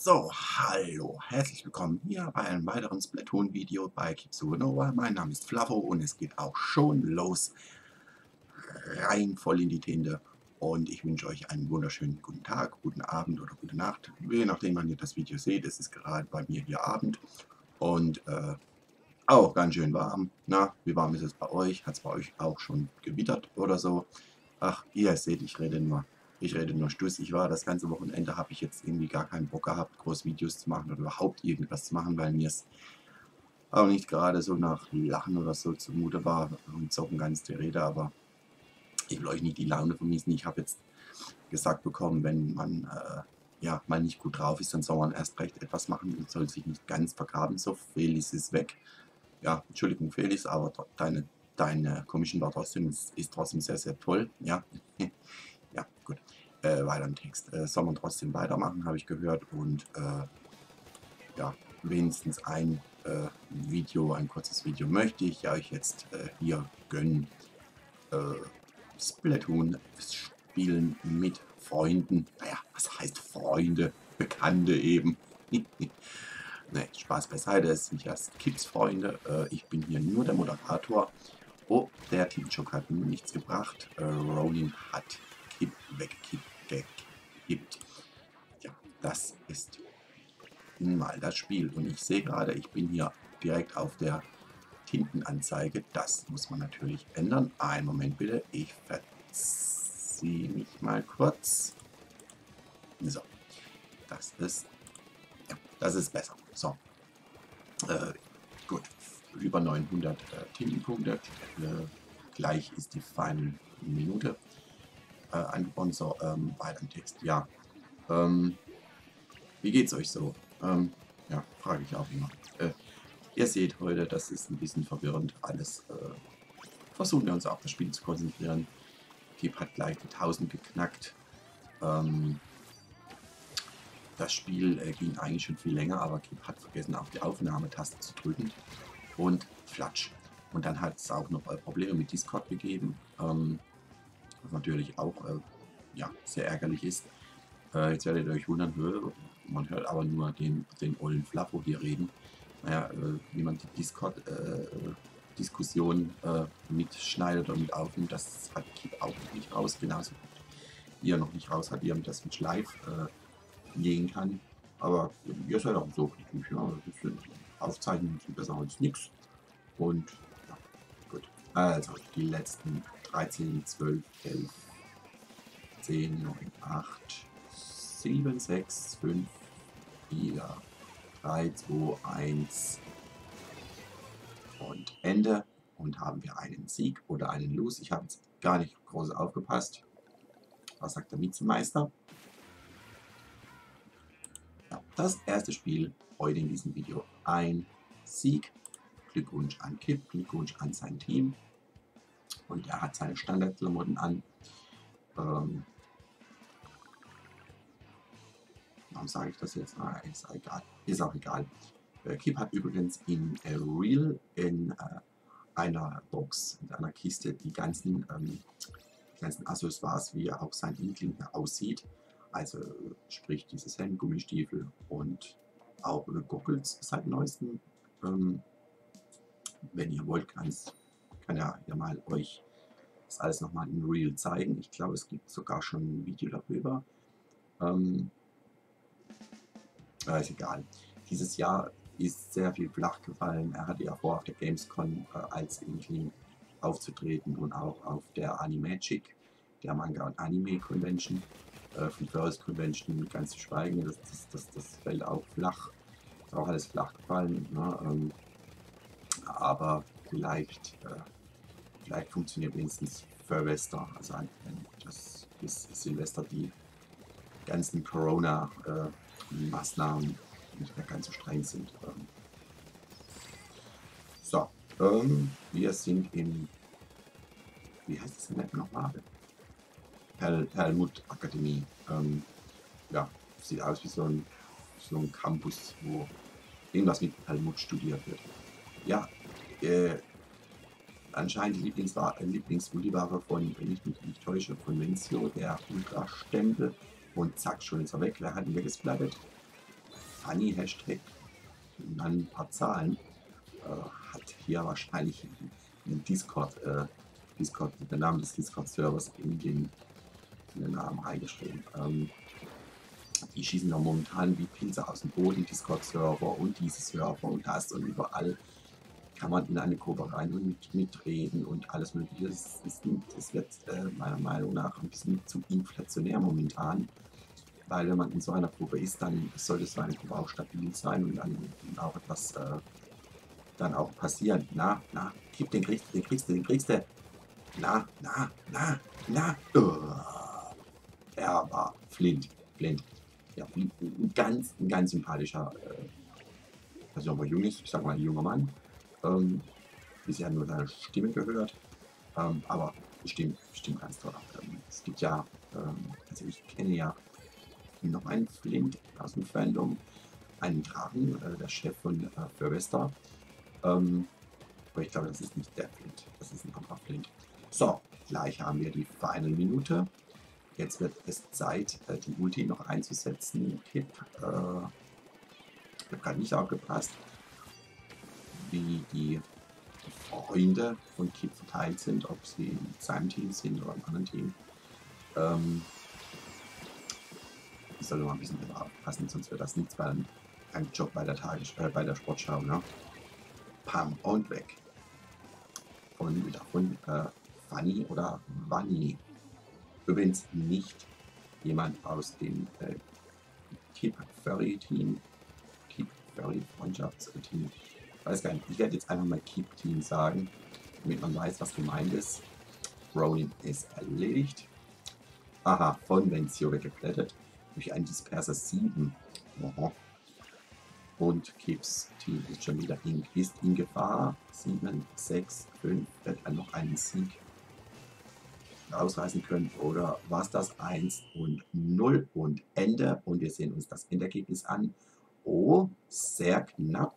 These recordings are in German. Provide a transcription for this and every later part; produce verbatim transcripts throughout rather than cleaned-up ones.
So, hallo, herzlich willkommen hier bei einem weiteren Splatoon-Video bei Keep Supernova. Mein Name ist Flavo und es geht auch schon los, rein voll in die Tinte. Und ich wünsche euch einen wunderschönen guten Tag, guten Abend oder gute Nacht, je nachdem, wann ihr das Video seht. Es ist gerade bei mir hier Abend und äh, auch ganz schön warm. Na, wie warm ist es bei euch? Hat es bei euch auch schon gewittert oder so? Ach, ihr seht, ich rede nur. Ich rede nur Stuss. Ich war das ganze Wochenende, habe ich jetzt irgendwie gar keinen Bock gehabt, groß Videos zu machen oder überhaupt irgendwas zu machen, weil mir es auch nicht gerade so nach Lachen oder so zumute war. Und Zocken ganz die Rede, aber ich will euch nicht die Laune vermiesen. Ich habe jetzt gesagt bekommen, wenn man äh, ja mal nicht gut drauf ist, dann soll man erst recht etwas machen und soll sich nicht ganz vergraben. So, Felix ist weg. Ja, Entschuldigung, Felix, aber deine, deine Commission war trotzdem, ist, ist trotzdem sehr, sehr toll. Ja, ja, gut. Äh, weiter im Text. Äh, soll man trotzdem weitermachen, habe ich gehört. Und äh, ja, wenigstens ein äh, Video, ein kurzes Video möchte ich euch jetzt äh, hier gönnen. Äh, Splatoon spielen mit Freunden. Naja, was heißt Freunde? Bekannte eben. Ne, Spaß beiseite, es sind ja Kips Freunde. Äh, ich bin hier nur der Moderator. Oh, der Teamchock hat mir nichts gebracht. Äh, Ronin hat Kip weggekippt. Ja, das ist mal das Spiel. Und ich sehe gerade, ich bin hier direkt auf der Tintenanzeige. Das muss man natürlich ändern. Einen Moment bitte. Ich verziehe mich mal kurz. So, das ist, ja, das ist besser. So, äh, gut. Über neunhundert äh, Tintenpunkte. Äh, gleich ist die Final Minute äh, angebunden. So, ähm, weiter im Text. Ja, ähm, wie geht's euch so? Ähm, ja, frage ich auch immer. Äh, ihr seht heute, das ist ein bisschen verwirrend alles. Äh, versuchen wir uns auf das Spiel zu konzentrieren. Kip hat gleich die tausend geknackt. Ähm, das Spiel äh, ging eigentlich schon viel länger, aber Kip hat vergessen, auf die Aufnahmetaste zu drücken. Und flatsch. Und dann hat es auch noch äh, Probleme mit Discord gegeben. Ähm, was natürlich auch äh, ja, sehr ärgerlich ist. Äh, jetzt werdet ihr euch wundern, man hört aber nur den, den ollen Flavo hier reden. Naja, äh, wie man die Discord-Diskussion äh, äh, mitschneidet und mit aufnimmt, das hat Kip auch noch nicht raus. Genauso wie er noch nicht raus hat, wie er das mit Live äh, gehen kann. Aber ihr seid auch so kritisch, ja. Aufzeichnungen sind besser als nichts. Und ja, gut. Also die letzten dreizehn, zwölf, elf, zehn, neun, acht, sieben, sechs, fünf, vier, drei, zwei, eins und Ende. Und haben wir einen Sieg oder einen Lose. Ich habe jetzt gar nicht groß aufgepasst. Was sagt der Vizemeister? Ja, das erste Spiel heute in diesem Video. Ein Sieg. Glückwunsch an Kip, Glückwunsch an sein Team. Und er hat seine Standardklamotten an. Ähm, warum sage ich das jetzt? Ah, ist egal. Ist auch egal. Äh, Kip hat übrigens in äh, Real in äh, einer Box, in einer Kiste, die ganzen, ähm, die ganzen Accessoires, wie auch sein Inkling aussieht. Also sprich dieses Hemd, Gummistiefel und auch äh, Goggles seit neuestem. Ähm, wenn ihr wollt, kann's, kann ja, ja mal euch das alles nochmal in Real zeigen. Ich glaube, es gibt sogar schon ein Video darüber. Ähm, äh, ist egal. Dieses Jahr ist sehr viel flach gefallen. Er hatte ja vor, auf der Gamescom äh, als Inkling aufzutreten und auch auf der Animagic, der Manga und Anime Convention, äh, von First Convention ganz zu schweigen. Das, das, das, das fällt auch flach. Ist auch alles flach gefallen. Ne? Ähm, aber vielleicht, äh, vielleicht funktioniert wenigstens Silvester, also das ist Silvester die ganzen Corona-Maßnahmen äh, nicht mehr ganz so streng sind. Ähm, so, ähm, wir sind in, wie heißt es denn nochmal? Perl, Perlmutt Akademie. Ähm, ja, sieht aus wie so ein, so ein Campus, wo irgendwas mit Perlmutt studiert wird. Ja, äh, anscheinend die Lieblingswulliware von, wenn ich mich nicht täusche, von Venzio, der Ultra-Stempel. Und zack, schon ist er weg. Wer hat ihn weggesplattet? Funny Hashtag, dann ein paar Zahlen, äh, hat hier wahrscheinlich einen Discord, äh, Discord, der Name des Discord-Servers in den, in den Namen reingeschrieben. Ähm, die schießen ja momentan wie Pilze aus dem Boden, Discord-Server und diese Server und das und überall kann man in eine Gruppe rein und mit, mitreden und alles mögliche. Es, es, es wird äh, meiner Meinung nach ein bisschen zu inflationär momentan, weil wenn man in so einer Gruppe ist, dann sollte so eine Gruppe auch stabil sein und dann auch etwas äh, dann auch passieren. Na, na, gib den kriegst du, den kriegst du, den kriegst du. Na, na, na, na. Uh, er war Flint, Flint. Ja, ein ganz, ein ganz sympathischer, äh, also aber jung ist, ich sag mal ein junger Mann. Ähm, bisher nur seine Stimme gehört, ähm, aber bestimmt, bestimmt ganz toll. Ähm, es gibt ja, ähm, also ich kenne ja noch einen Flint aus dem Fandom, einen Drachen, äh, der Chef von äh, Furvester. Ähm, aber ich glaube, das ist nicht der Flint, das ist ein anderer Flint. So, gleich haben wir die Final Minute. Jetzt wird es Zeit, äh, die Ulti noch einzusetzen. Kip, äh, ich habe gerade nicht aufgepasst, wie die Freunde von Kip verteilt sind, ob sie in seinem Team sind oder im anderen Team. Ähm, ich soll mal ein bisschen drauf aufpassen, sonst wird das nichts beim, beim Job bei der, Tages äh, bei der Sportschau. Ne? Pam und weg. Und wieder von äh, Funny oder Vanni. Übrigens nicht jemand aus dem äh, Keep Furry Team. Keep Furry Freundschaftsteam. Ich weiß gar nicht, ich werde jetzt einfach mal Keep Team sagen, damit man weiß, was gemeint ist. Ronin ist erledigt. Aha, von Vencio weggeplättet durch einen Disperser sieben. Aha. Und Keeps Team ist schon wieder in, ist in Gefahr. sieben, sechs, fünf, wird er noch einen Sieg ausreißen können. Oder war es das eins und null und Ende. Und wir sehen uns das Endergebnis an. Oh, sehr knapp.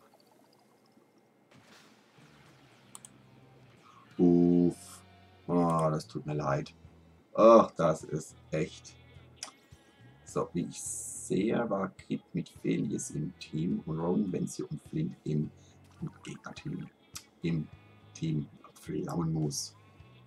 Uff. Oh, das tut mir leid. Ach, das ist echt. So, wie ich sehe, war Kip mit Felius im Team und Ronin, Vencio und Flint im, im Gegnerteam. Im Team Pflaumenmus.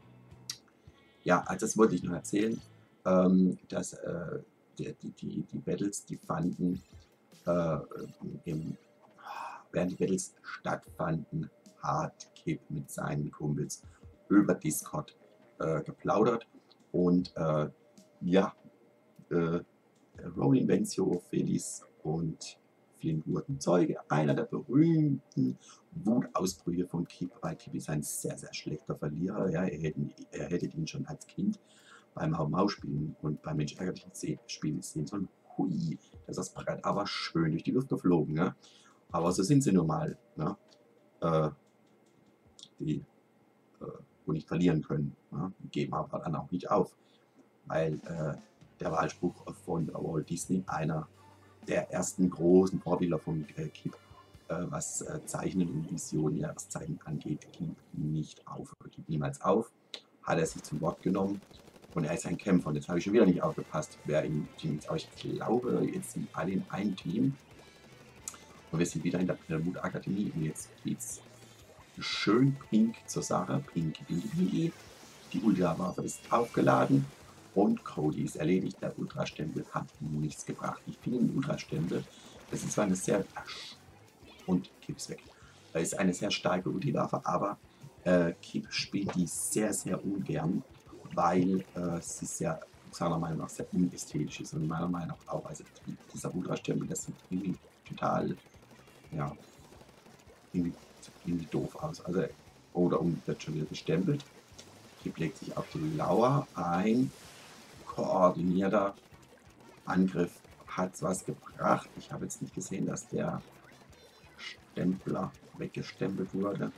Ja, also das wollte ich noch erzählen, ähm, dass äh, die, die, die Battles, die fanden, äh, im, während die Battles stattfanden, hat Kip mit seinen Kumpels über Discord äh, geplaudert und äh, ja, äh, Ronin, Vencio, Felice und Flint wurden Zeuge einer der berühmten Wutausbrüche von Kip, weil Kip ist ein sehr, sehr schlechter Verlierer. Ja, er, hätte, er hätte ihn schon als Kind beim Hau-Mau-Spielen und beim Mensch ärgerlichen Spielen sehen sollen. Hui, das ist das Brett aber schön durch die Luft geflogen. Ne? Aber so sind sie nun mal, ne? äh, die äh, wo nicht verlieren können. Ne? Die geben aber dann auch nicht auf, weil äh, der Wahlspruch von Walt Disney, einer der ersten großen Vorbilder von äh, Kip, äh, was äh, Zeichnen und Visionen, Jahreszeichen angeht, gibt nicht auf, gibt niemals auf, hat er sich zum Wort genommen und er ist ein Kämpfer. Und jetzt habe ich schon wieder nicht aufgepasst, wer im Team ist. Aber ich glaube, jetzt sind alle in einem Team und wir sind wieder in der Pelmut Akademie und jetzt geht's schön pink zur Sache. Pinky, pinky, pinky. Die Ultra-Waffe ist aufgeladen. Und Cody ist erledigt. Der Ultrastempel hat nichts gebracht. Ich finde den Ultrastempel, das ist zwar eine sehr... Und Kip ist weg. Das ist eine sehr starke Ulti-Waffe, aber äh, Kip spielt die sehr, sehr ungern, weil äh, sie sehr, seiner Meinung nach, sehr unästhetisch ist. Und meiner Meinung nach auch. Also die, dieser Ultrastempel, das sieht irgendwie total, ja, irgendwie, irgendwie doof aus. Also, oder um wird schon wieder gestempelt. Kip legt sich auf die Lauer ein. Koordinierter Angriff hat was gebracht. Ich habe jetzt nicht gesehen, dass der Stempler weggestempelt wurde.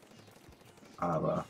Aber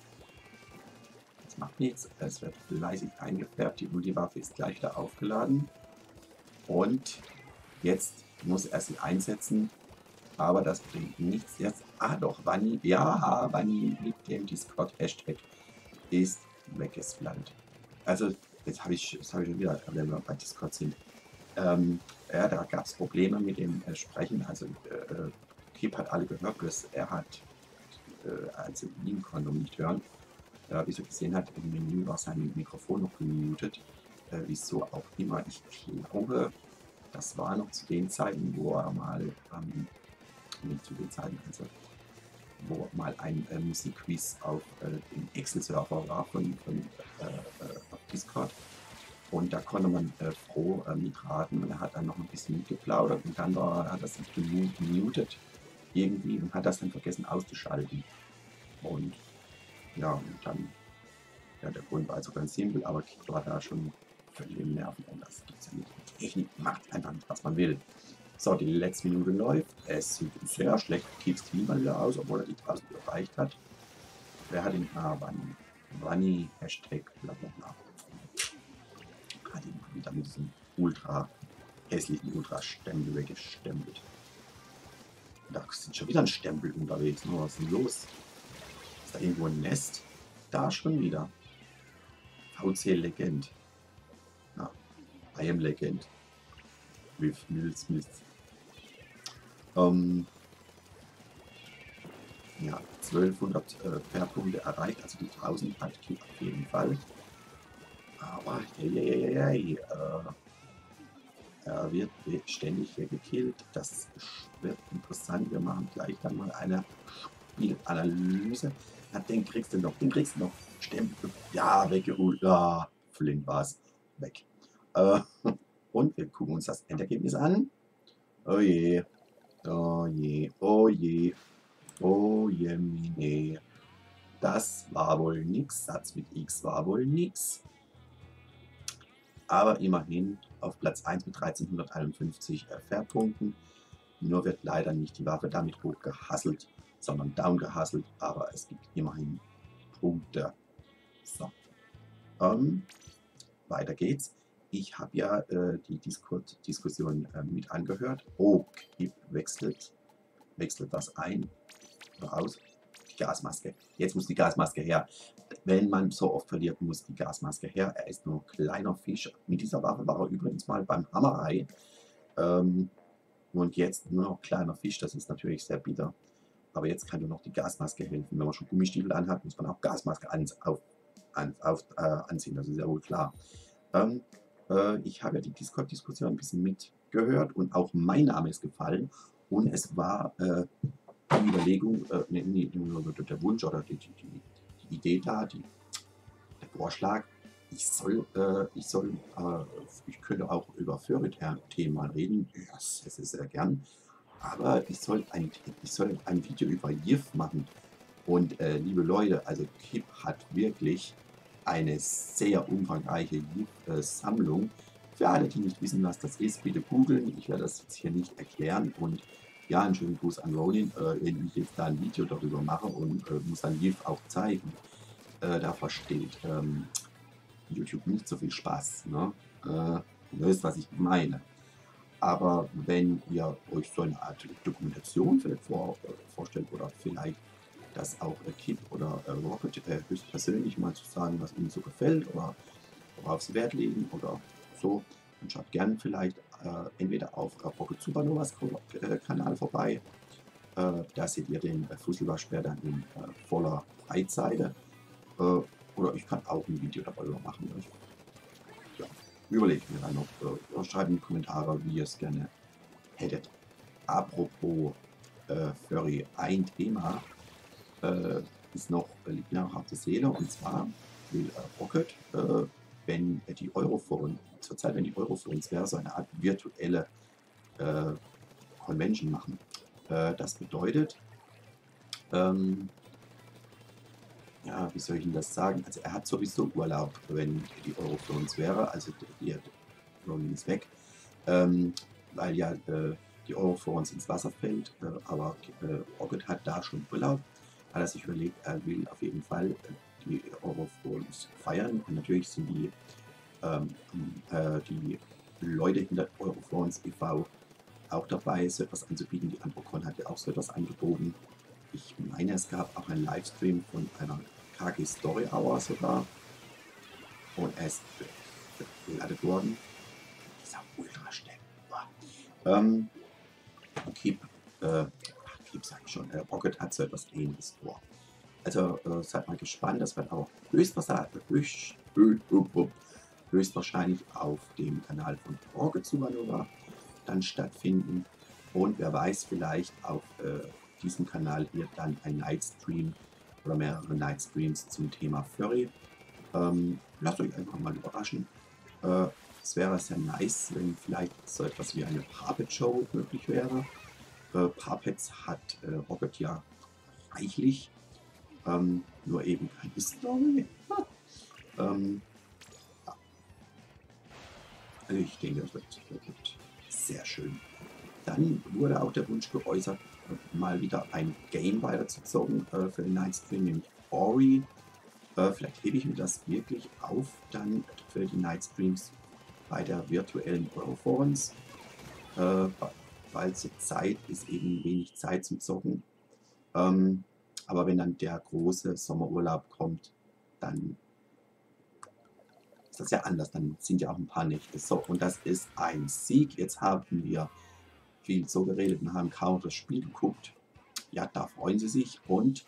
das macht nichts. Es wird fleißig eingefärbt. Die Multiwaffe ist gleich wieder aufgeladen. Und jetzt muss er sie einsetzen. Aber das bringt nichts jetzt. Ah doch, Vanni. Ja, Vanni mit dem Discord-Hashtag ist weggesflankt. Also jetzt habe ich, das habe ich schon wieder, wenn wir bei Discord sind. Ähm, ja, da gab es Probleme mit dem äh, Sprechen. Also äh, äh, Kip hat alle gehört, bloß er hat, äh, also ihn konnte man nicht hören. Äh, wie so gesehen hat, im Menü war sein Mikrofon noch gemutet. Äh, wieso auch immer. Ich glaube, das war noch zu den Zeiten, wo er mal, ähm, nicht zu den Zeiten, also wo mal ein äh, Musikquiz auf äh, dem Excel-Server war von, von äh, äh, auf Discord. Und da konnte man äh, froh äh, mitraten und er hat dann noch ein bisschen mitgeplaudert und dann war, hat er sich gemutet irgendwie und hat das dann vergessen auszuschalten. Und ja, und dann, ja, der Grund war also ganz simpel, aber Kip war da schon völlig im Nerven und das gibt's ja nicht. Die Technik macht einfach nicht, was man will. So, die letzte Minute läuft. Es sieht sehr schlecht für Kips Klima wieder aus, obwohl er die tausend erreicht hat. Wer hat ihn? Ah, Bunny. Bunny, Hashtag, bla bla bla. Hat ihn wieder mit diesem ultra hässlichen Ultra-Stempel weggestempelt. Da ist schon wieder ein Stempel unterwegs. Was ist denn los? Ist da irgendwo ein Nest? Da schon wieder. V C Legend. Ja, I am Legend. With Will Smith. Ähm, ja, zwölfhundert äh, Fairpunkte erreicht, also die tausend hat Kip auf jeden Fall. Aber hey, hey, hey, hey, äh, er wird ständig weggekillt. Das wird interessant. Wir machen gleich dann mal eine Spielanalyse. Ja, den kriegst du noch, den kriegst du noch. Stempel. Ja, weggeholt. Ja, Flint war's. Weg. Äh, und wir gucken uns das Endergebnis an. Oh je. Oh je. Oh je. Oh je, mine. Das war wohl nix. Satz mit X war wohl nix. Aber immerhin auf Platz eins mit dreizehnhunderteinundfünfzig äh, Fairpunkten. Nur wird leider nicht die Waffe damit hoch gehasselt, sondern down gehasselt. Aber es gibt immerhin Punkte. So. Ähm, weiter geht's. Ich habe ja äh, die Discord-Diskussion äh, mit angehört. Oh, Kip wechselt. Wechselt das ein oder aus? Die Gasmaske. Jetzt muss die Gasmaske her. Wenn man so oft verliert, muss die Gasmaske her. Er ist nur ein kleiner Fisch. Mit dieser Waffe war er übrigens mal beim Hammerei. Ähm, und jetzt nur noch kleiner Fisch. Das ist natürlich sehr bitter. Aber jetzt kann nur noch die Gasmaske helfen. Wenn man schon Gummistiefel anhat, muss man auch Gasmaske an, auf, an, auf, äh, anziehen. Das ist ja wohl klar. Ähm, äh, ich habe ja die Discord-Diskussion ein bisschen mitgehört und auch mein Name ist gefallen. Und es war äh, die Überlegung, äh, nee, nee, der Wunsch oder die, die, die Idee da, die, der Vorschlag, ich soll, äh, ich soll, äh, ich könnte auch über Furry-Themen mal reden, yes, das ist sehr gern, aber ich soll ein, ich soll ein Video über Yiff machen. Und äh, liebe Leute, also Kip hat wirklich eine sehr umfangreiche Yiff-Sammlung. Für alle, die nicht wissen, was das ist, bitte googeln. Ich werde das jetzt hier nicht erklären. Und ja, einen schönen Gruß an Ronin, äh, wenn ich jetzt da ein Video darüber mache und äh, muss dann Yiff auch zeigen. Äh, da versteht ähm, YouTube nicht so viel Spaß. Ne? Äh, ihr wisst, was ich meine. Aber wenn ihr euch so eine Art Dokumentation vielleicht vor, äh, vorstellt oder vielleicht das auch äh, Kip oder äh, Rocket äh, höchstpersönlich mal zu sagen, was ihnen so gefällt oder worauf sie Wert legen oder so, dann schaut gerne vielleicht äh, entweder auf äh, Rocket Supernovas äh, Kanal vorbei. Äh, da seht ihr den äh, Fusselwaschbär dann in äh, voller Breitseite. Äh, oder ich kann auch ein Video darüber machen. Ich, ja, überlegt mir dann noch, äh, schreibt in die Kommentare, wie ihr es gerne hättet. Apropos äh, Furry, ein Thema äh, ist noch, äh, liegt mir auch auf der Seele, und zwar will äh, Rocket, äh, wenn die Europhone, zurzeit wenn die Europhones wäre, so eine Art virtuelle äh, Convention machen. Äh, das bedeutet, ähm, ja, wie soll ich Ihnen das sagen? Also er hat sowieso Urlaub, wenn die Euroflones wäre, also die Ronin ist weg, ähm, weil ja äh, die Euroflones ins Wasser fällt, äh, aber äh, Rocket hat da schon Urlaub, hat er sich überlegt, er will auf jeden Fall äh, die Euroflones feiern, und natürlich sind die, ähm, äh, die Leute hinter Euroflones e V auch dabei, so etwas anzubieten. Die Androcon hat ja auch so etwas angeboten. Ich meine, es gab auch einen Livestream von einer K G Story Hour sogar. Und er ist bewertet worden. dieser Ultra-Stepp. Ähm, Keep, äh, ach, Keep sag ich schon, äh, Rocket hat so etwas Ähnliches vor. Also äh, seid mal gespannt, das wird auch höchstwahrscheinlich, höchst, höchstwahrscheinlich auf dem Kanal von Rocket Supernova dann stattfinden. Und wer weiß, vielleicht auf äh, diesem Kanal hier dann ein Nightstream oder mehrere Nightstreams zum Thema Furry. Ähm, lasst euch einfach mal überraschen. Äh, es wäre sehr nice, wenn vielleicht so etwas wie eine Puppet-Show möglich wäre. Äh, Puppets hat äh, Rocket ja reichlich, ähm, nur eben keine Story. ähm, ja. Also ich denke, das wird, das wird sehr schön. Dann wurde auch der Wunsch geäußert, mal wieder ein Game weiterzuzocken äh, für den Nightstream, nämlich Ori. Äh, vielleicht hebe ich mir das wirklich auf, dann für die Nightstreams bei der virtuellen Euroforums, äh, weil zur Zeit ist eben wenig Zeit zum Zocken. Ähm, aber wenn dann der große Sommerurlaub kommt, dann ist das ja anders, dann sind ja auch ein paar Nächte. So, und das ist ein Sieg. Jetzt haben wir viel so geredet und haben kaum das Spiel geguckt. Ja, da freuen sie sich. Und,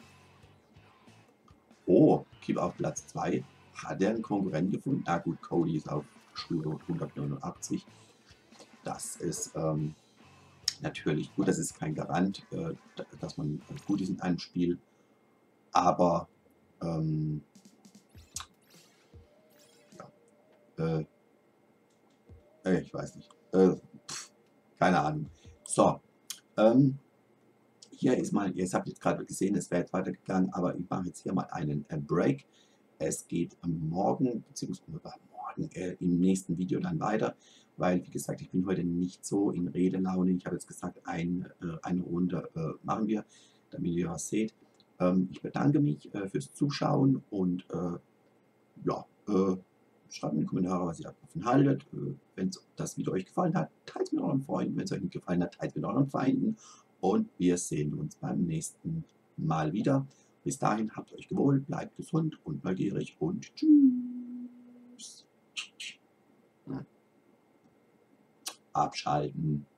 oh, Keep auf Platz zwei. Hat er einen Konkurrent gefunden? Na gut, Cody ist auf Stufe hundertneunundachtzig. Das ist ähm, natürlich gut, das ist kein Garant, äh, dass man gut ist in einem Spiel. Aber, ähm, ja, äh, ich weiß nicht. Äh, pff, keine Ahnung. So, ähm, hier ist mal, ihr habt jetzt gerade gesehen, es wäre jetzt weitergegangen, aber ich mache jetzt hier mal einen äh, Break. Es geht morgen, beziehungsweise morgen äh, im nächsten Video dann weiter, weil, wie gesagt, ich bin heute nicht so in Redelaune. Ich habe jetzt gesagt, ein, äh, eine Runde äh, machen wir, damit ihr was seht. Ähm, ich bedanke mich äh, fürs Zuschauen und äh, ja, äh, schreibt in die Kommentare, was ihr davon haltet. Äh, wenn das Video euch gefallen hat, teilt es mit euren Freunden. Wenn es euch nicht gefallen hat, teilt es mit euren Feinden. Und wir sehen uns beim nächsten Mal wieder. Bis dahin, habt euch gewohl, bleibt gesund und neugierig und tschüss. Abschalten.